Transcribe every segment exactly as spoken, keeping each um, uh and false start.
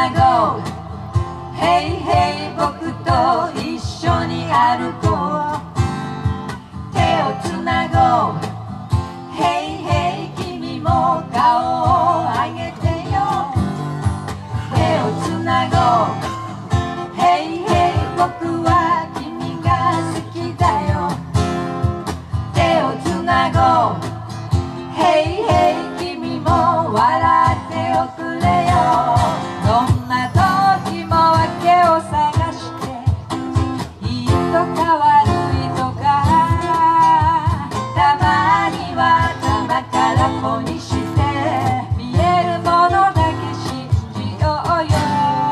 なごう、ヘイヘイ僕と一緒に歩こう。手をつなごう、ヘイヘイ君も顔を上げてよ。手をつなごう、ヘイヘイ僕は君が好きだよ。手をつなごう、ヘイヘイ君も笑っておくれよ。どんな時も訳を探していいとか悪いとか、たまには頭からポにして見えるものだけ信じようよ。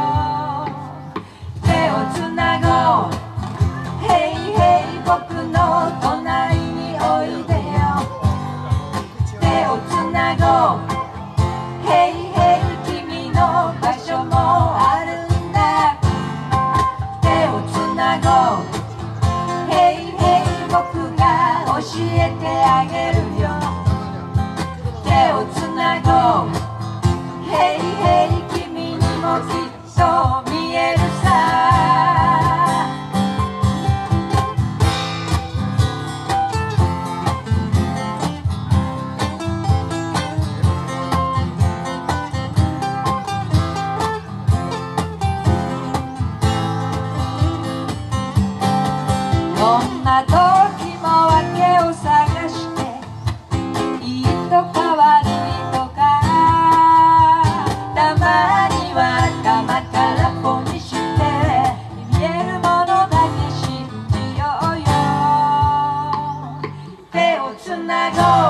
手をつなごう、ヘイヘイ僕の隣においでよ。手をつなごう、ヘイヘイ君の場所もあるんだ。手をつなごう、ヘイヘイ僕が教えてあげるよ。手をつなごう、ヘイヘイ君にもきっと見えるさ。どんな時も訳を探していいとか悪いとか、たまには頭からポにして見えるものだけ信じようよ。手をつなごう、